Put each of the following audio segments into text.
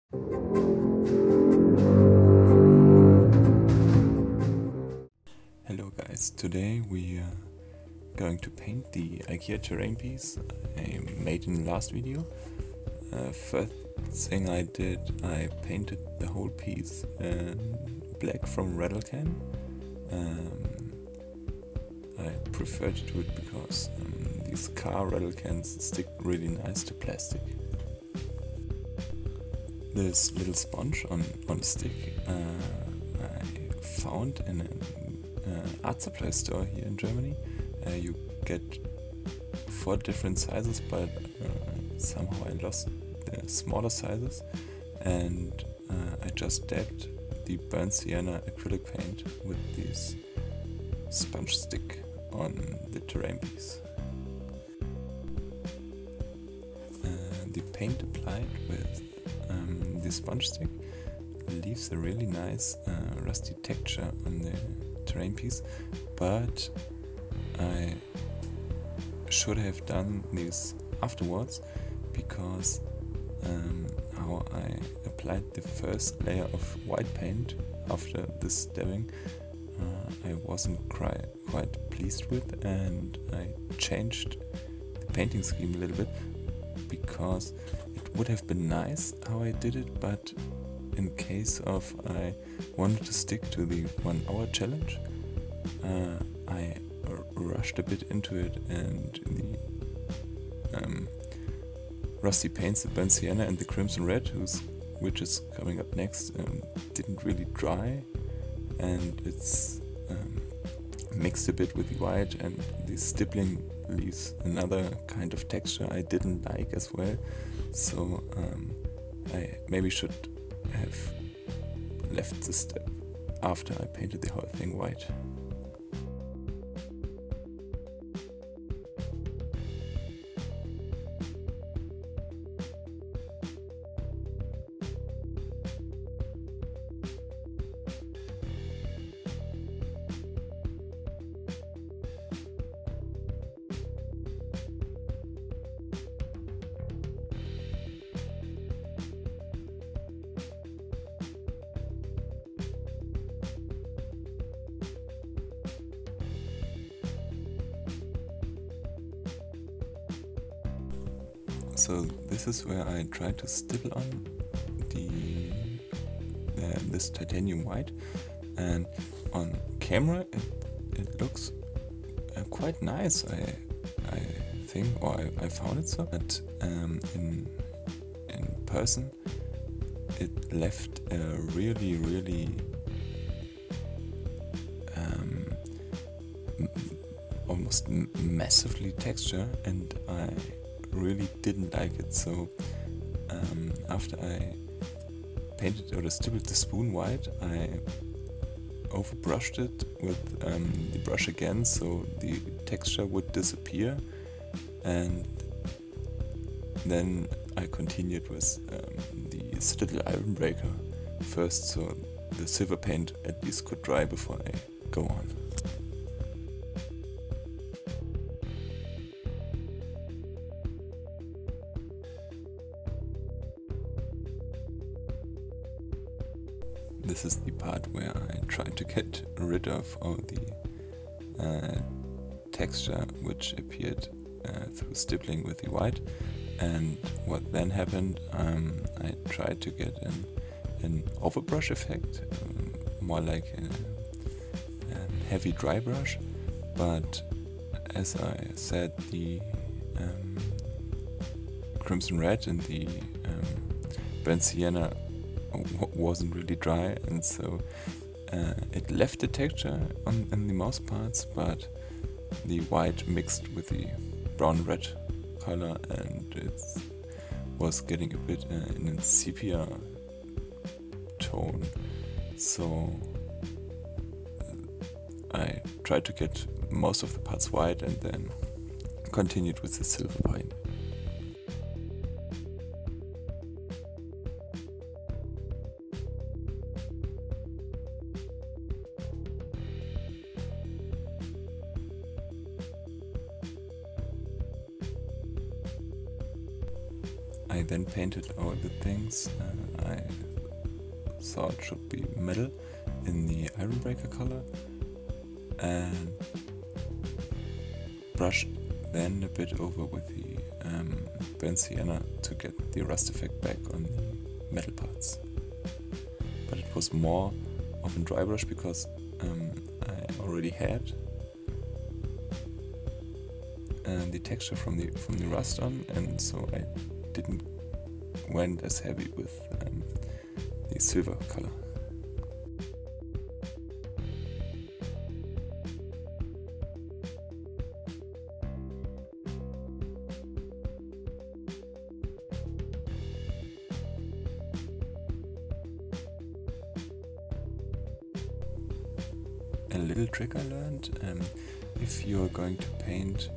Hello guys, today we are going to paint the IKEA terrain piece I made in the last video. First thing I did, I painted the whole piece black from Rattlecan. I prefer to do it because these car Rattlecans stick really nice to plastic. This little sponge on a stick I found in an art supply store here in Germany. You get 4 different sizes, but somehow I lost the smaller sizes, and I just dabbed the burnt sienna acrylic paint with this sponge stick on the terrain piece. The paint applied with the sponge stick leaves a really nice rusty texture on the terrain piece, but I should have done this afterwards, because how I applied the first layer of white paint after this dabbing I wasn't quite pleased with, and I changed the painting scheme a little bit, because it would have been nice how I did it, but in case of I wanted to stick to the 1 hour challenge, I rushed a bit into it, and the rusty paints, the burnt sienna and the crimson red, which is coming up next, didn't really dry, and it's mixed a bit with the white, and the stippling leaves another kind of texture I didn't like as well. So I maybe should have left this step after I painted the whole thing white. So this is where I tried to stipple on this titanium white, and on camera it looks quite nice, I think, or I found it so. But in person it left a really almost massively texture, and I really didn't like it. So after I painted or stippled the spoon white, I overbrushed it with the brush again, so the texture would disappear, and then I continued with the Citadel Iron Breaker first, so the silver paint at least could dry before I go on. This is the part where I tried to get rid of all the texture which appeared through stippling with the white, and what then happened, I tried to get an overbrush effect, more like a heavy dry brush, but as I said, the crimson red and the burnt sienna wasn't really dry, and so it left the texture in the mouse parts, but the white mixed with the brown red color, and it was getting a bit in a sepia tone. So I tried to get most of the parts white and then continued with the silver paint. I then painted all the things I thought should be metal in the Ironbreaker color, and brushed then a bit over with the burnt sienna to get the rust effect back on the metal parts. But it was more of a dry brush because I already had the texture from the rust on, and so I didn't went as heavy with the silver color. A little trick I learned, if you're going to paint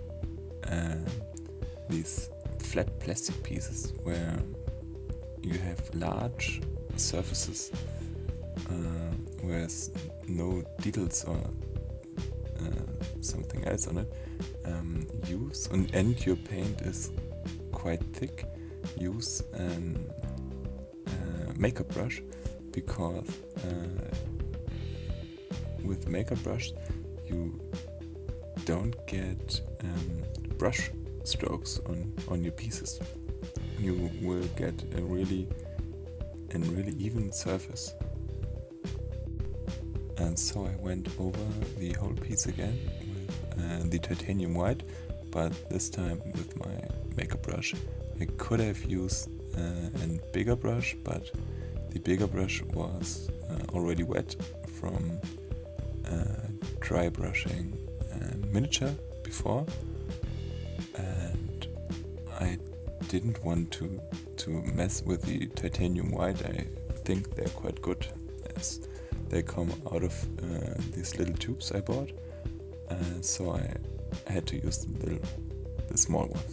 these flat plastic pieces where you have large surfaces where there's no details or something else on it, use, and your paint is quite thick, use a makeup brush, because with makeup brush you don't get brush strokes on your pieces. You will get a really even surface. And so I went over the whole piece again with the titanium white, but this time with my makeup brush. I could have used a bigger brush, but the bigger brush was already wet from dry brushing miniature before, and I didn't want to mess with the titanium white. I think they're quite good as they come out of these little tubes I bought, so I had to use the small one.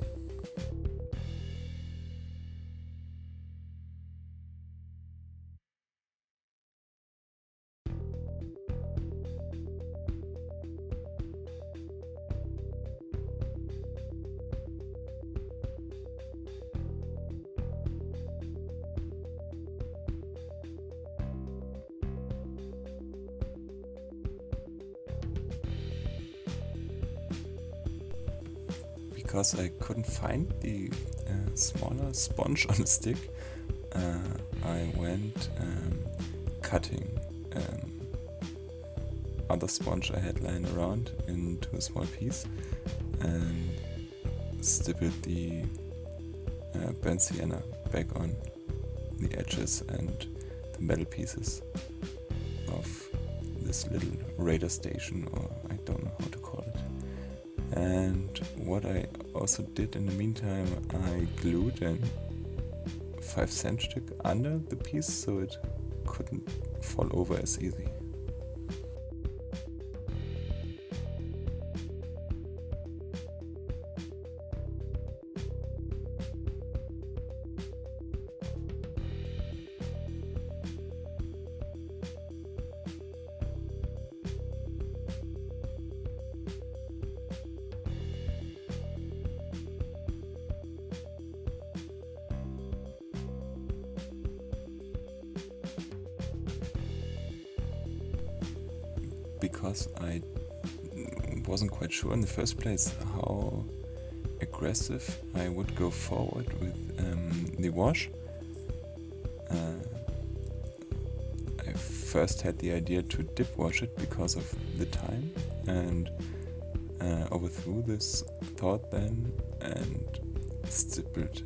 Because I couldn't find the smaller sponge on the stick, I went cutting other sponge I had lying around into a small piece and stippled the burnt sienna back on the edges and the metal pieces of this little radar station, or I don't know how to call it. And what I also did in the meantime, I glued a 5-cent stick under the piece so it couldn't fall over as easy. Because I wasn't quite sure in the first place how aggressive I would go forward with the wash. I first had the idea to dip wash it because of the time, and overthrew this thought then and stippled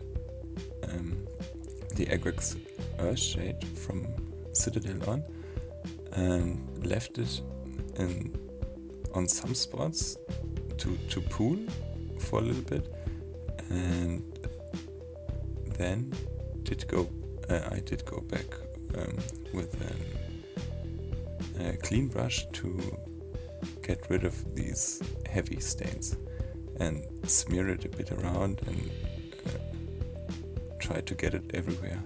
the Agrax Earthshade from Citadel on and left it on some spots to pool for a little bit, and then I did go back with a clean brush to get rid of these heavy stains and smear it a bit around and try to get it everywhere.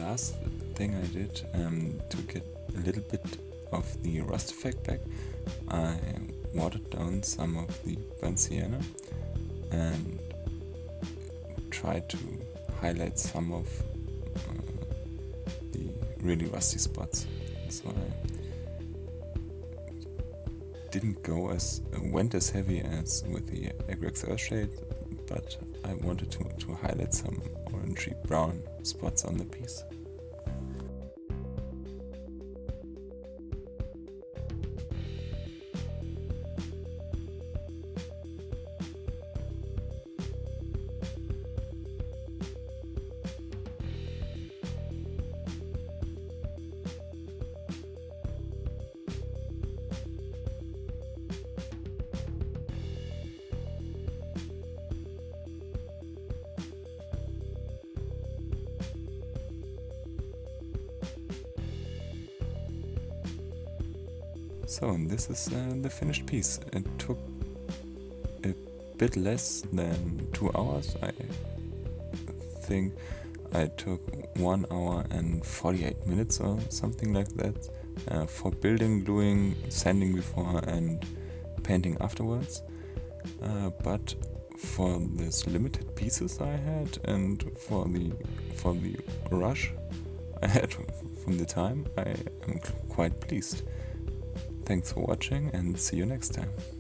last thing I did to get a little bit of the rust effect back, I watered down some of the burnt sienna and tried to highlight some of the really rusty spots. So I went as heavy as with the Agrax Earthshade, but I wanted to highlight some orangey brown spots on the piece. So this is the finished piece. It took a bit less than 2 hours. I think I took 1 hour and 48 minutes or something like that for building, gluing, sanding before and painting afterwards. But for these limited pieces I had and for the rush I had from the time, I am quite pleased. Thanks for watching and see you next time.